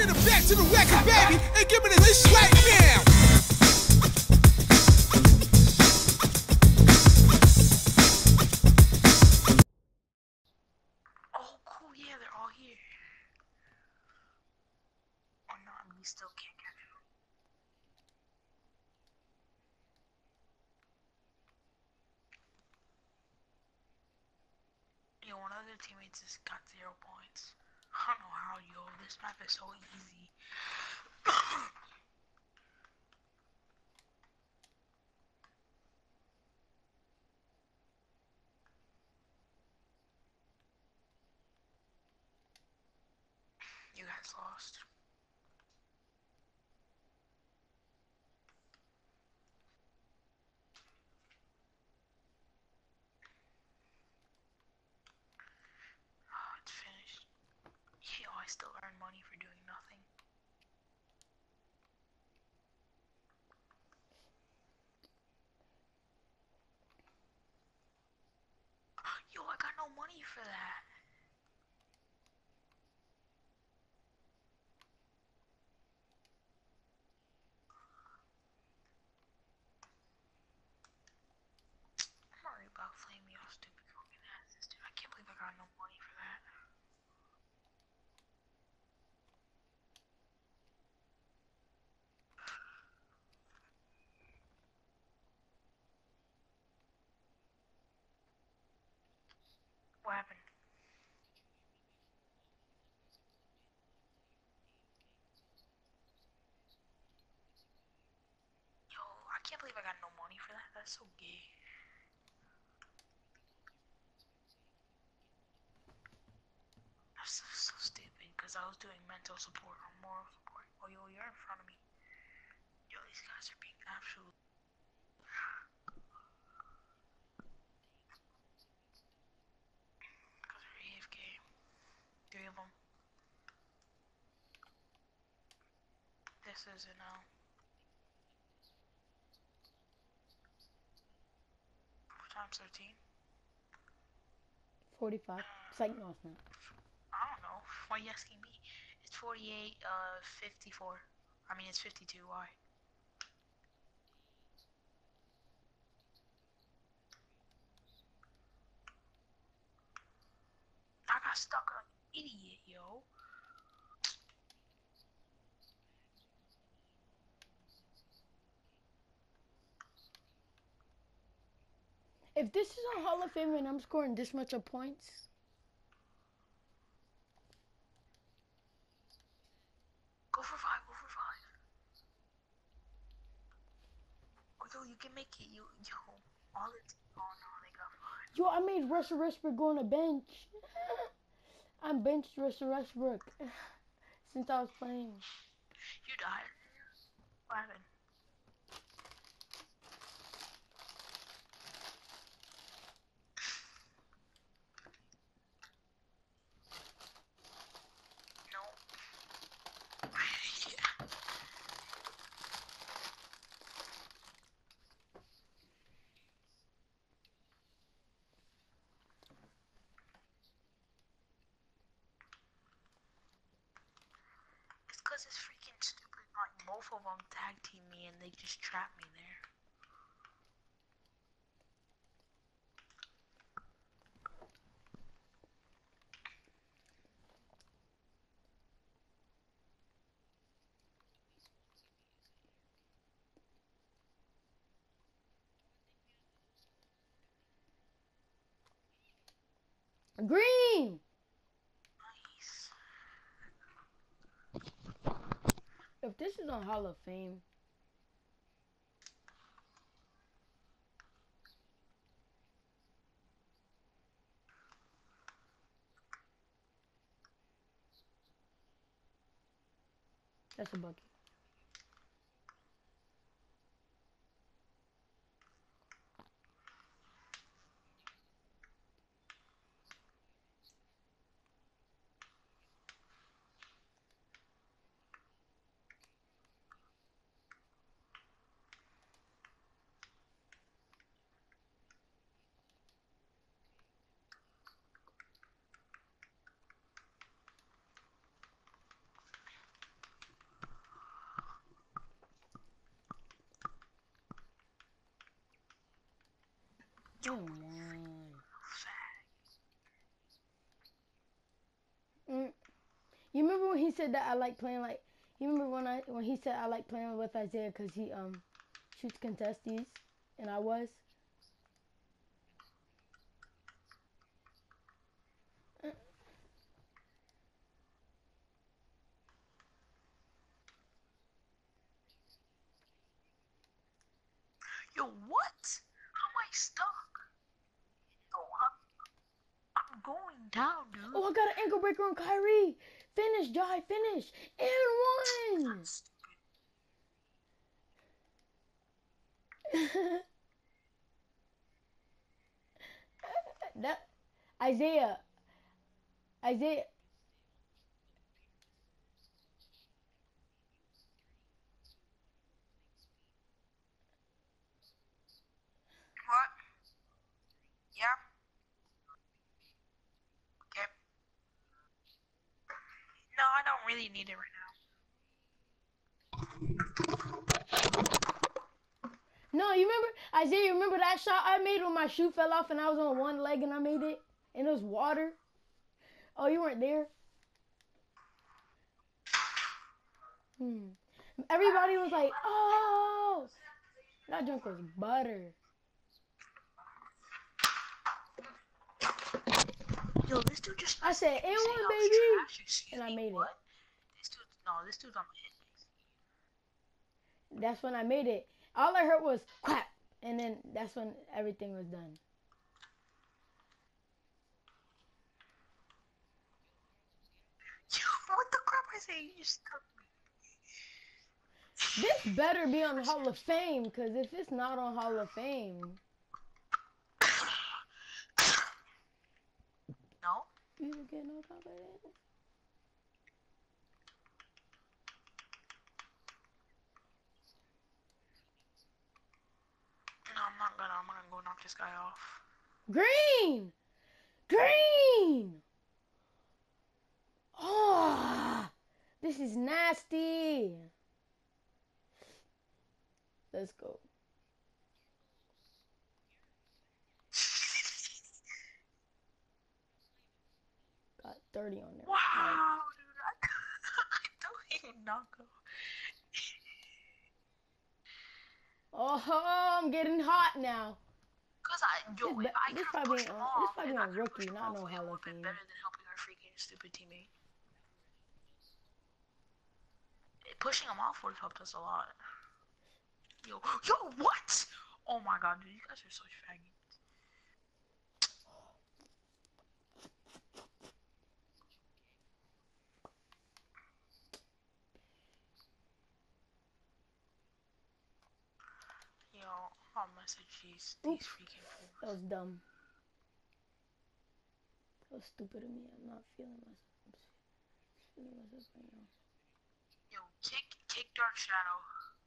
Bring it back to the record, baby, and give me this right now. Oh, cool, yeah, they're all here. Oh no, we still can't catch them. Yeah, one of their teammates just got 0 points. I don't know how, yo, this map is so easy. You guys lost. Oh, it's finished. Yo, I still earn money for doing nothing. Yo, I got no money for that. I'm worried about flaming y'all stupid fucking asses, dude. I can't believe I got no money for that. What happened? Yo, I can't believe I got no money for that. That's so gay. That's so stupid, because I was doing mental support or moral support. Oh, yo, you're in front of me. Yo, these guys are being absolute. Because they're AFK. 3 of them. This is an L. What time's 13? 45. Psych, no, it's not. I don't know. Why are you asking me? It's 48, 54. I mean, it's 52. Why? I got stuck on idiot, yo. If this is a Hall of Fame and I'm scoring this much of points, Go for 5. Go for 5. Oh, yo, you can make it. Yo, all the. Oh no, they got 5. yo, I made Russell Westbrook go on a bench. I benched Russell Westbrook since I was playing. You died. What happened? No. Yeah. It's because it's freaking stupid. Like, both of them tag team me and they just trap me there. Green! Nice. If this is on Hall of Fame, that's a bucket. Come on. You remember when he said that I like playing like? You remember when he said I like playing with Isaiah because he shoots contesties, and I was. Yo, what? How am I stuck? Yo, I'm going down, dude. Oh, I got an ankle breaker on Kyrie. Finish, Jai, finish. And one. That's stupid. That Isaiah. Isaiah. What? Yeah. Okay. No, I don't really need it right No, you remember Isaiah? You remember that shot I made when my shoe fell off and I was on one leg and I made it and it was water. Oh, you weren't there. Everybody was like, "Oh, that junk was butter." now. Yo, this dude just. I said, "And saying one, I was baby," trash. Excuse and I me, made what? This dude's on my hit list. it. That's when I made it. All I heard was crap, and then that's when everything was done. Yo, what the crap I say? You just stuck me. This better be on Hall of Fame, cause if it's not on Hall of Fame, No? you get no confidence. No, I'm not gonna. I'm gonna go knock this guy off. Green, green. Oh, this is nasty. Let's go. Got 30 on there. Wow, dude. I don't even knock him. Oh, I'm getting hot now. Cause yo, This if I this could have probably pushed him this off, probably if I on could have pushed rookie, him not off, no it Hall would of have been Fame. better than helping our freaking stupid teammate. Pushing him off would have helped us a lot. Yo, what? Oh my god, dude, you guys are such faggots. Yo, I'll message these freaking fools. That was dumb. That was stupid of me. I'm not feeling myself. I'm just feeling myself right now. Yo, kick Dark Shadow.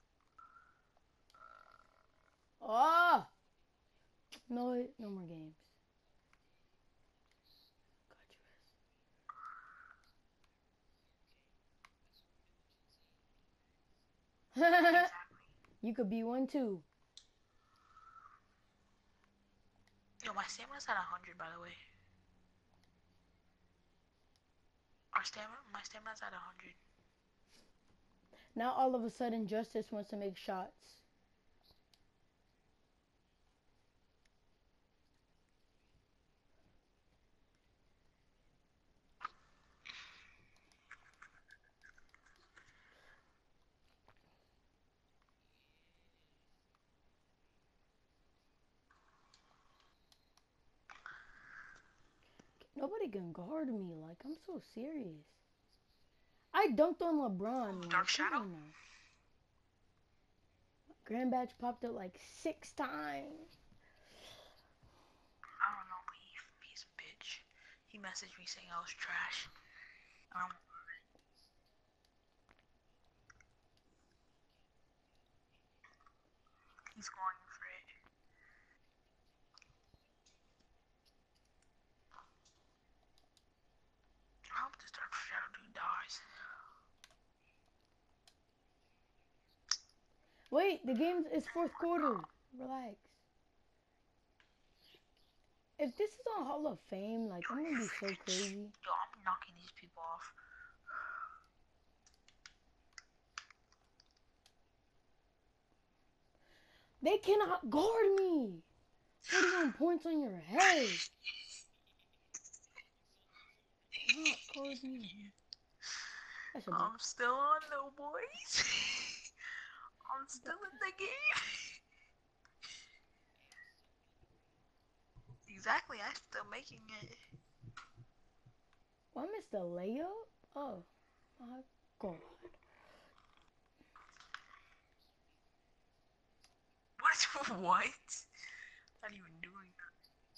Oh! No more games. Got you. Exactly. You could be one too. Yo, my stamina's at 100, by the way. My stamina's at 100. Now all of a sudden Justice wants to make shots. Nobody can guard me. Like, I'm so serious. I dunked on LeBron. Like, Dark Shadow? Grand Badge popped up like 6 times. I don't know, but he's a bitch. He messaged me saying I was trash. He's going for it. I hope this Dark Shadow dude dies. Wait, the game is fourth quarter. Relax. If this is on Hall of Fame, like, I'm gonna be so crazy. Yo, I'm knocking these people off. They cannot guard me. 41 points on your head. Cannot guard me. That's a joke. I'm still on though, boys. I'm still in the game. Exactly, I'm still making it. Oh, I missed a layup? Oh, my God. What? Not even doing that.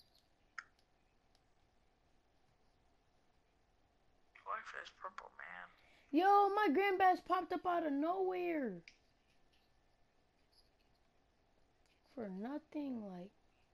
Life is purple, man. Yo, my grandbass popped up out of nowhere. For nothing, like.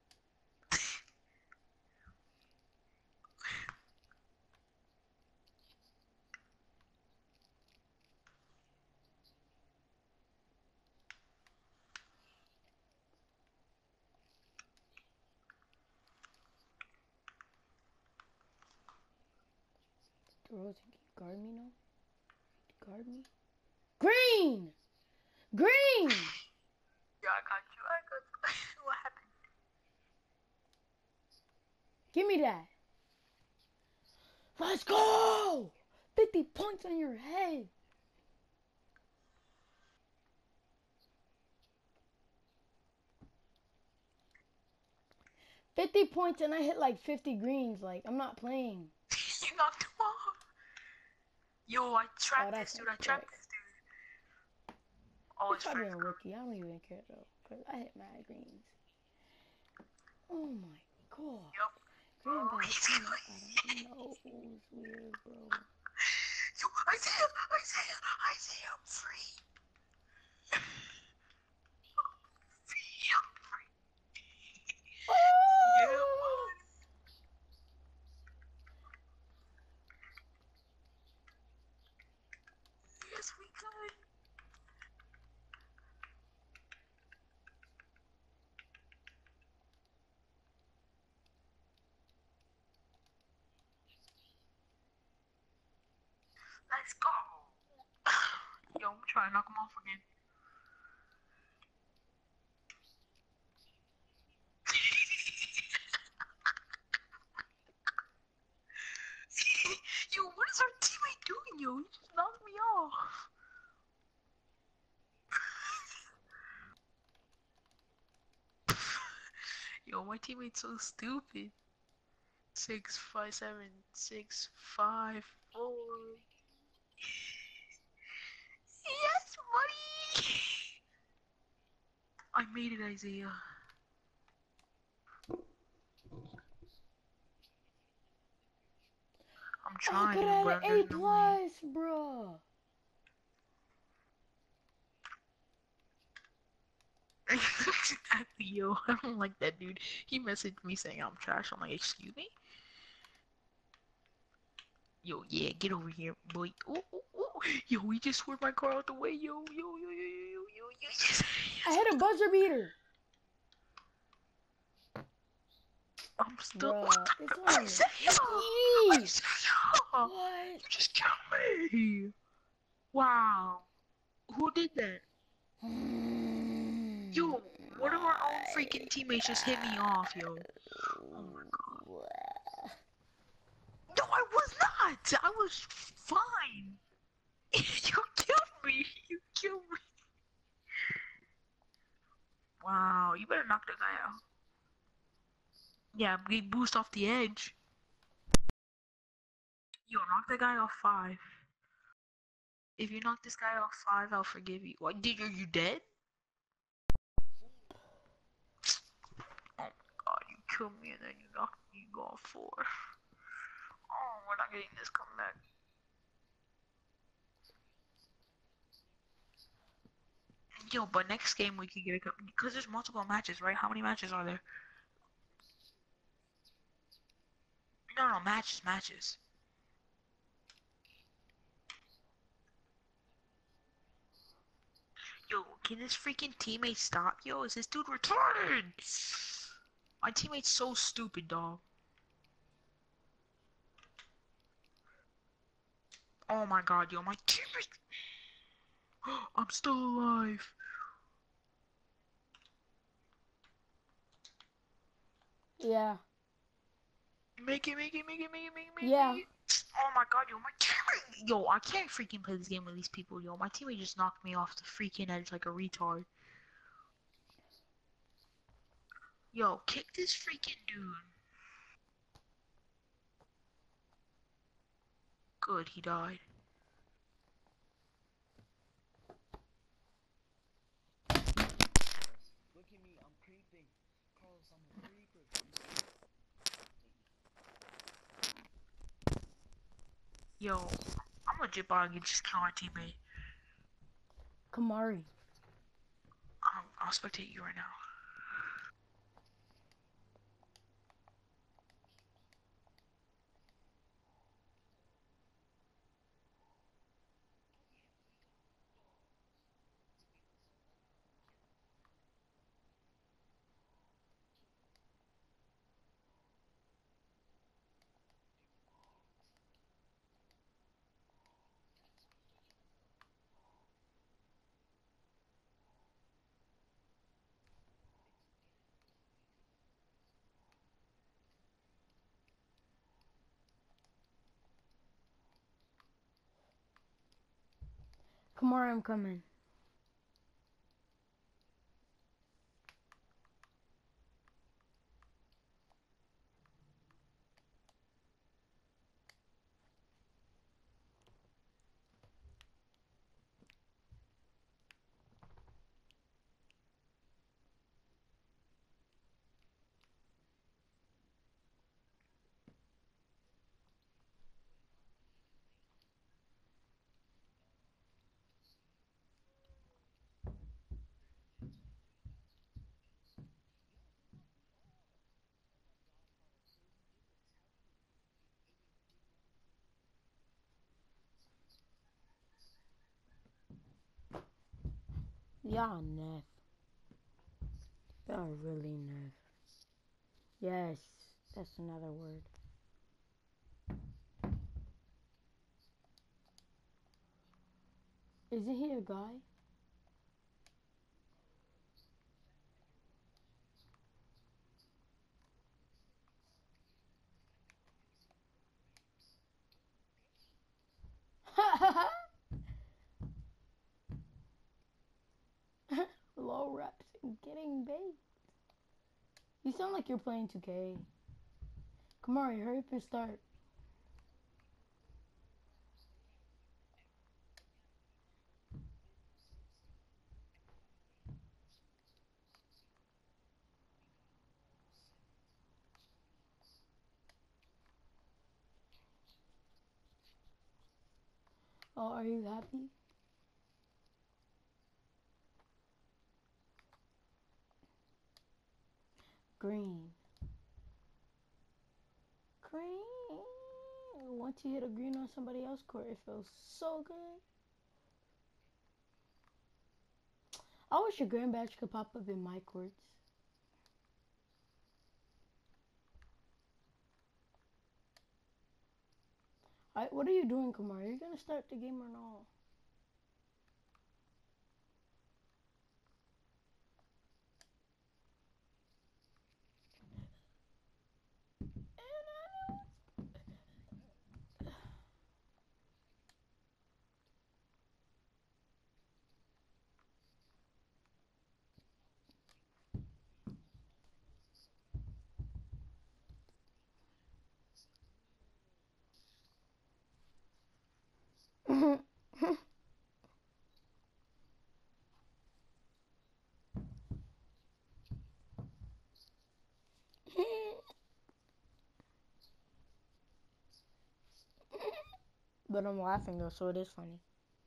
DeRozan, can you guard me now? Guard me? Green! Green! Yeah, I got you. What happened? Give me that. Let's go! 50 points on your head. $50 points and I hit like 50 greens. Like, I'm not playing. You knocked him off. Yo, I trapped that's this dude. not I trapped correct. this dude. Oh, He's his probably friends a rookie. I don't even care though. Cause I hit mad greens. Oh my God. Yup. Grandback he's coming going. out of nose. Weird, bro. Yo, Isaiah, I'm free. I'm free. Yeah, Oh! man. Yes, we could. Let's go. Yo, I'm trying to knock him off again. Yo, what is our teammate doing, yo? He just knocked me off. Yo, my teammate's so stupid. 657 654. Yes, buddy. I made it, Isaiah. I'm I trying, could have but had there's an A no way. plus, bro. Exactly, yo. I don't like that dude. He messaged me saying I'm trash. I'm like, excuse me? Yo, yeah, get over here, boy. Ooh, ooh, ooh. Yo, we just swerved my car out the way. Yo. Yes, I yes. hit a buzzer beater. I'm still. Bruh, it's only Isaiah! a Isaiah! What? You just killed me! Wow. Who did that? Yo, one of our own freaking teammates just hit me off, yo. Oh my god. No, I was not! I was fine! You killed me! You killed me! Wow, you better knock the guy out. Yeah, we boost off the edge. Yo, knock the guy off 5. If you knock this guy off 5, I'll forgive you. What, are you dead? Oh my god, you killed me and then you knocked me off 4. Oh, we're not getting this comeback. Yo, but next game we can get a comeback. Because there's multiple matches, right? How many matches are there? No, matches. Yo, can this freaking teammate stop? Yo, is this dude retarded? My teammate's so stupid, dog. Oh my god, yo, my teammate. I'm still alive. Yeah. Make it, make it, make it, make it, make it, make it. Yeah. Make it. Oh my god, yo, my teammate. Yo, I can't freaking play this game with these people, yo. My teammate just knocked me off the freaking edge like a retard. Yo, kick this freaking dude. Good, he died. Look at me, I'm creeping. Carlos, I'm a creeper. Yo, I'm legit buying you just kill my teammate. Kamari. I'll spectate you right now. Kamari, I'm coming. Y'all neff. Y'all really neff. Yes, that's another word. Isn't he a guy? Low reps and getting bait. You sound like you're playing 2K. Kamari, hurry up and start. Oh, are you happy? Green. Green. Once you hit a green on somebody else's court, it feels so good. I wish your green badge could pop up in my courts. Alright, what are you doing, Kamar? Are you gonna start the game or not? But I'm laughing though, so it is funny.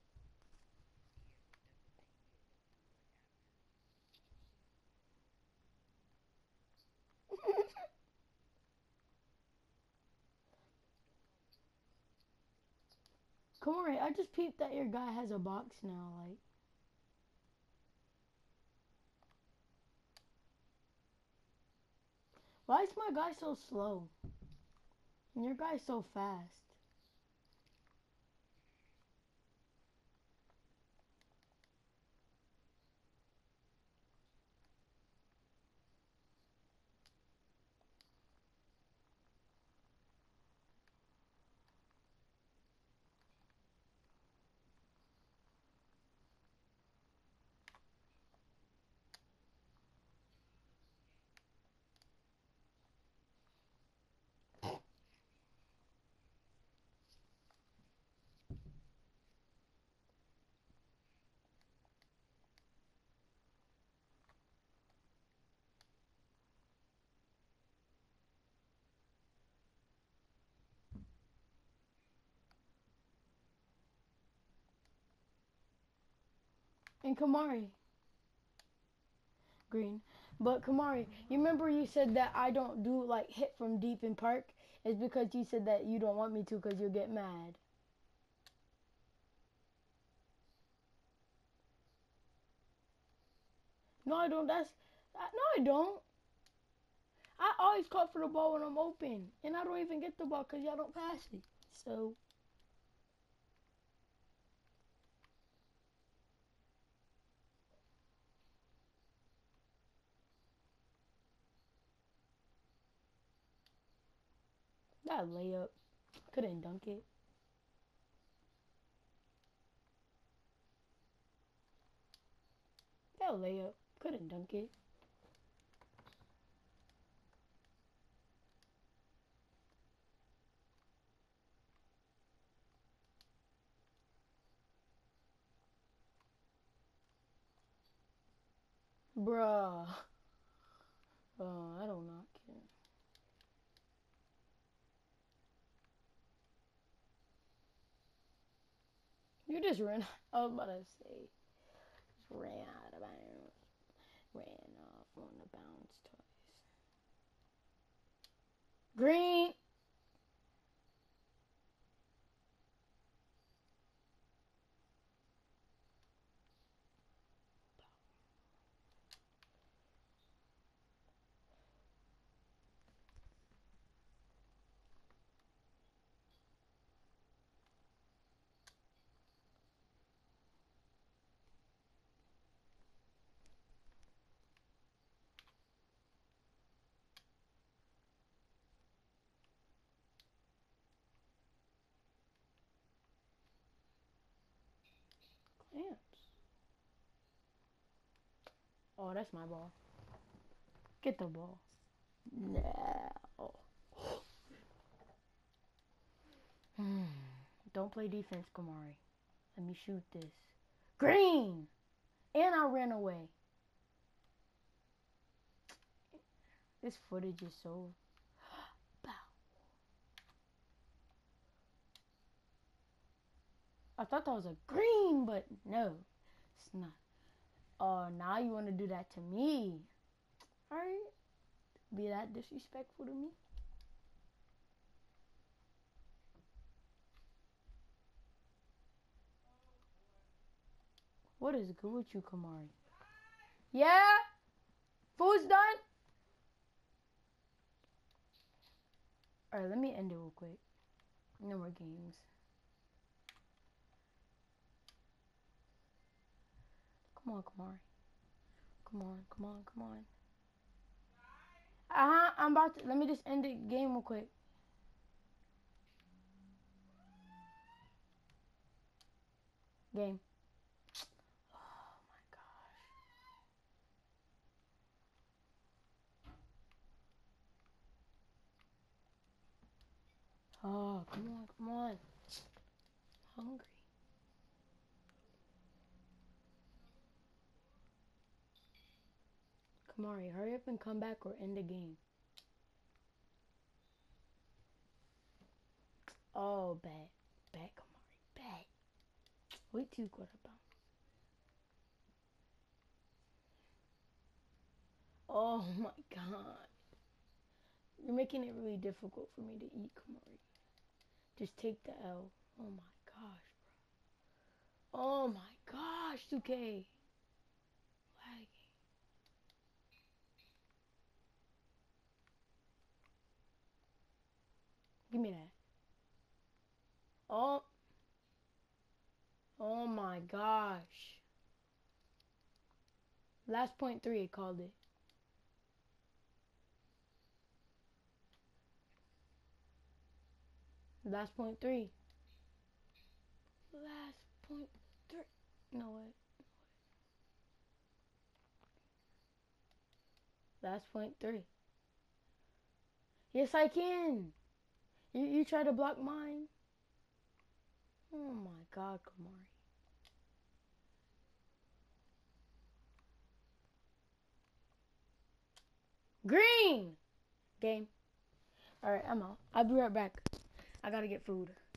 Kamari, I just peeped that your guy has a box now, like. Why is my guy so slow? And your guy's so fast. And Kamari. Green. But Kamari, you remember you said that I don't do like hit from deep in park? It's because you said that you don't want me to because you'll get mad. No, I don't. No, I don't. I always call for the ball when I'm open. And I don't even get the ball because y'all don't pass it. So, that layup. Couldn't dunk it. That layup. Couldn't dunk it. Bruh. Oh, I do not care. You just ran. I was about to say. Just ran out of bounds. Ran off on the bounce twice. Green. Clamps. Oh, that's my ball. Get the ball. No. Don't play defense, Kamari. Let me shoot this. Green! And I ran away. This footage is so... Bow. I thought that was a green, but no. It's not. Oh, now you want to do that to me. Alright. Be that disrespectful to me? What is good with you, Kamari? Yeah? Food's done? Alright, let me end it real quick. No more games. Come on, Kamari. Come on, come on, come on. I'm about to, let me just end the game real quick. Game. Oh my gosh. Oh, come on, come on. Hungry. Kamari, hurry up and come back or end the game. Oh, bad. Bad, Kamari. Bad. Wait till you go to bounce. Oh my god. You're making it really difficult for me to eat, Kamari. Just take the L. Oh my gosh, bro. Oh my gosh, 2K. Lagging. Give me that. Oh. Oh my gosh. Last point 3, it called it. Last point 3. Last point 3. No way. Last point 3. Yes, I can. You try to block mine. Oh my God, Kamari. Green! Game. Alright, I'm out. I'll be right back. I gotta get food.